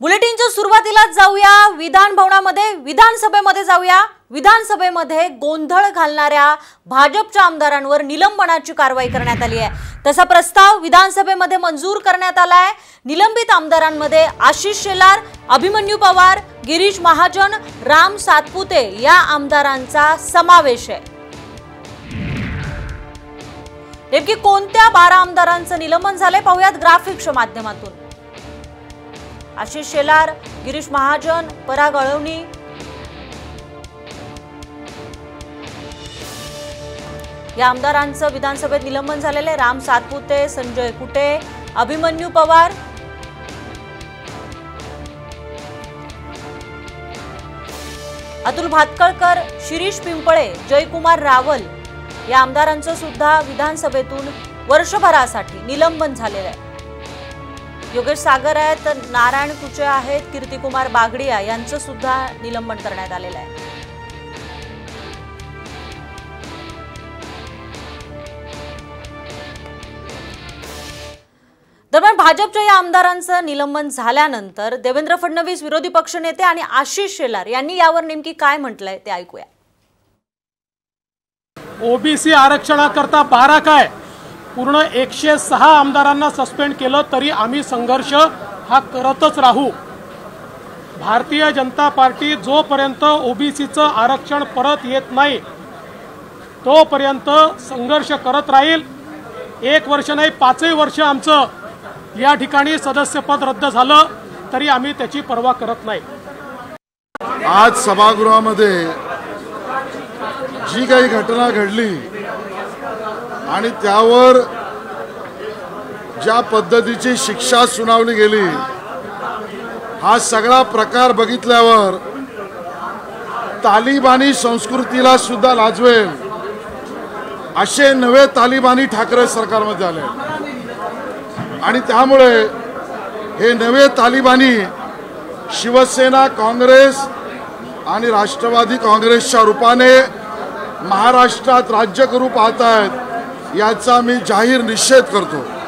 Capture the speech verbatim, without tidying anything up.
बुलेटिनच्या सुरुवातीलाच जाऊया विधान भवनामध्ये विधानसभेमध्ये जाऊया विधानसभेमध्ये गोंधळ घालणाऱ्या भाजपच्या आमदारांवर निलंबनाची कारवाई करण्यात आली आहे। तसा प्रस्ताव विधानसभेमध्ये मंजूर करण्यात आला आहे। निलंबित आमदारांमध्ये आशिष शेलार, अभिमन्यू पवार, गिरीश महाजन, राम सातपुते या आमदारांचा समावेश आहे। नेमकी कोणत्या बारा आमदारांचं निलंबन झाले पाहूयात ग्राफिक्सच्या माध्यमातून। आशिष शेलार, गिरीश महाजन, पराग अळवणी, या आमदारांचं विधानसभेत निलंबन झालेले। राम सातपुते, संजय कुटे, अभिमन्यू पवार, अतुल भातखळकर, शिरीष पिंपळे, जयकुमार रावल या आमदारांचं सुद्धा विधानसभेतून वर्षभरासाठी निलंबन झालेलं आहे। योगेश सागर आहेत, नारायण कुचे आहेत, कीर्तिकुमार बागडिया यांचं सुद्धा निलंबन करण्यात आलेलं आहे। दरम्यान भाजपच्या या आमदारांचं निलंबन झाल्यानंतर देवेंद्र फडणवीस, विरोधी पक्षनेते आणि आशिष शेलार यांनी यावर नेमकी काय म्हटलंय ते ऐकूया। ओबीसी आरक्षणाकरता बारा काय पूर्ण एकशे सहा आमदारांना सस्पेंड केलं तरी आम्ही संघर्ष हा करतच राहू। भारतीय जनता पार्टी जोपर्यंत ओबीसीचं आरक्षण परत येत नाही तोपर्यंत संघर्ष करत राहील। एक वर्ष नाही पाचही वर्ष आमचं या ठिकाणी सदस्यपद रद्द झालं तरी आम्ही त्याची पर्वा करत नाही। आज सभागृहामध्ये जी काही घटना घडली आणि त्यावर ज्या पद्धतीची शिक्षा सुनावली गेली, हा सगळा प्रकार बघितल्यावर तालिबानी संस्कृतीला सुद्धा लाजवेल असे नवे तालिबानी ठाकरे सरकारमध्ये आले आणि त्यामुळे हे नवे तालिबानी शिवसेना, काँग्रेस आणि राष्ट्रवादी काँग्रेसच्या रूपाने महाराष्ट्रात राज्य करू पाहत आहेत, याचा मी जाहीर निषेध करतो।